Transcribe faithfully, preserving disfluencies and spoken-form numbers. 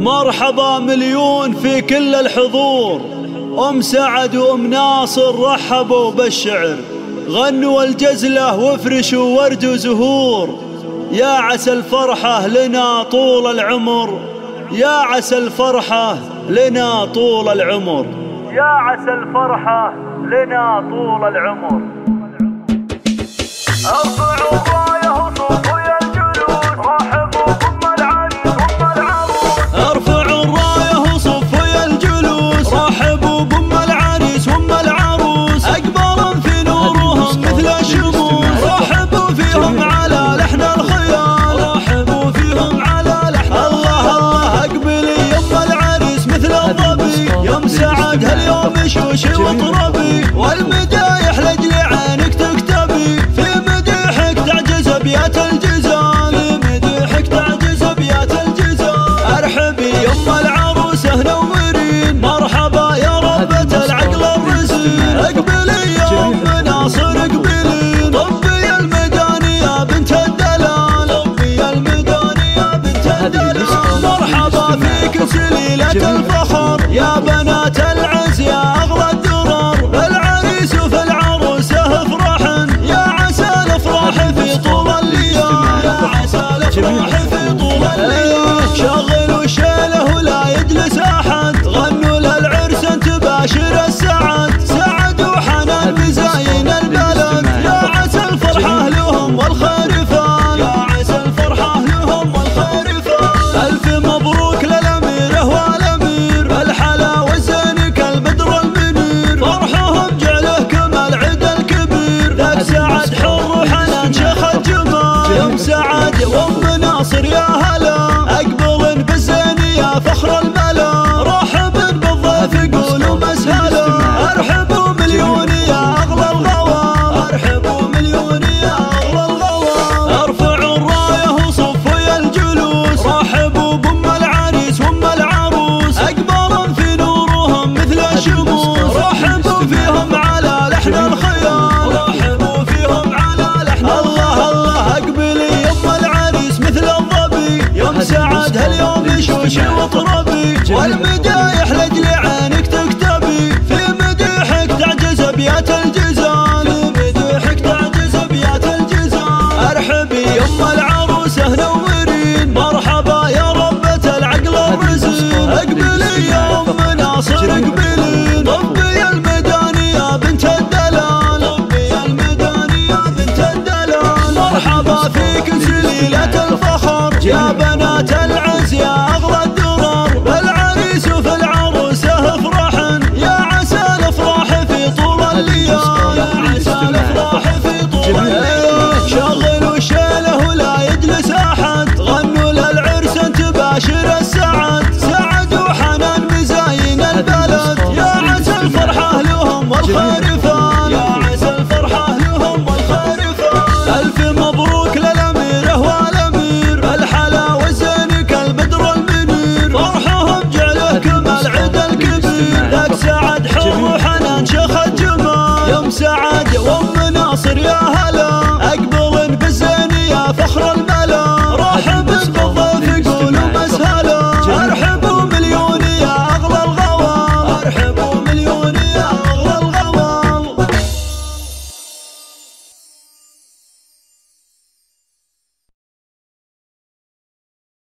مرحبا مليون في كل الحضور، أم سعد وأم ناصر رحبوا بالشعر، غنوا الجزلة وافرشوا ورد وزهور. يا عسى الفرحة لنا طول العمر، يا عسى الفرحة لنا طول العمر، يا عسى الفرحة لنا طول العمر. ارفعوا الراية وصفوا يا الجلوس، رحبوا بأم العريس وأم العروس. ارفعوا الراية وصفوا يا الجلوس، رحبوا بأم العريس وأم العروس. أقمار في نورهم مثل الشموس، رحبوا فيهم على لحن الخيال، رحبوا فيهم على لحن الله الله. اقبلي يم العريس مثل الظبي، يم سعد هاليوم شوشي وطربي، والمدايح لأجل عينك تكتبي، في مديحك تعجز ابيات الجزال، في مديحك تعجز ابيات الجزال. ارحبي يم العروسه نورين، مرحبا يا ربة العقل الرزين. اقبلي يا ام ناصر اقبلي، طبي الميدان يا بنت الدلال، طبي الميدان يا بنت الدلال. مرحبا فيك سليلة الفخر، يا بنات العز يا اغلى الدرر. العريس وفي العروسه افرحن، يا عسى الافراح في طول الليل، يا عسى الافراح في طول الليل. شغلوا الشيله ولا يجلس احد، غنوا للعرس تباشر السعد، سعد وحنان بزاين البلد. يا عسى الفرحه لهم والخير فان، يا عسى الفرحه لهم والخير فان. الف مبروك للاميره والامير، الحلا والزين كالبدر المنير، فرحهم جعله كما العيد الكبير. لك سعد حر وحنان شيخ الجمال، يم سعد وام ناصر يا هلا. اقبل بالزين يا فخر الملا، رحب بالضيف قولوا مسهلا. ارحبوا مليون يا اغلى الغوام، ارحبوا مليون يا اغلى الغوام. ارفعوا الرايه وصفوا يا الجلوس، رحبوا بام العريس وام العروس. اقمار في نورهم مثل الشموس، رحبوا فيهم على لحن الخيال، رحبوا فيهم على لحن الله الله. اقبلي يم العريس مثل الظبي، يم سعد هاليوم شوشي وطربي، والمدايح لاجل عين